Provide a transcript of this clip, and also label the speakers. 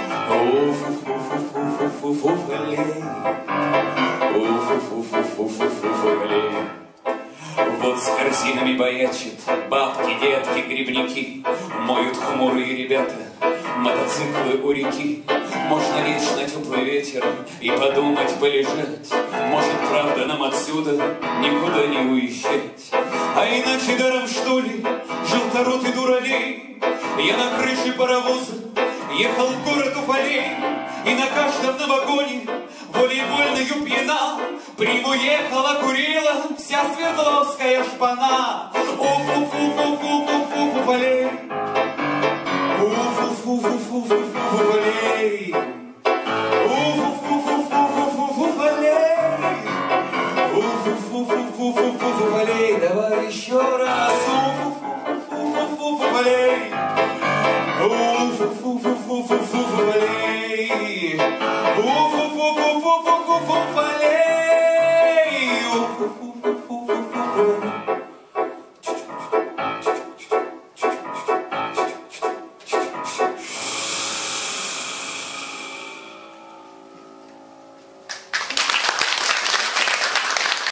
Speaker 1: Уф-уф-уф-уф-уф-уф-алей. Уф-уф-уф-уф-уф-уф-алей. Вот с корзинами боячат бабки, детки, грибники, моют хмурые ребята мотоциклы у реки. Можно лечь на теплый ветер и подумать, полежать. Может, правда, нам отсюда никуда не уезжать. А иначе даром, что ли, желторотый дуралей. Я на крыше паровоза ехал в город Уфалей, и на каждом на вагоне волей-вольною пьяна приму ехала, курила вся Свердловская шпана. Уф-уф-уф-уф-уф-уф-уф-алей. Уф-уф-уф-уф-уф-уф-алей. Уф-уф-уф-уф-уф-уф-алей. Уф-уф-уф-уф-уф-уф-алей. Давай еще раз. Уф-уф-уф-уф-алей. Уф-уф-уф-уф-уф-уф-алей. Уф-уф-уф-уф-уф-уф-алей.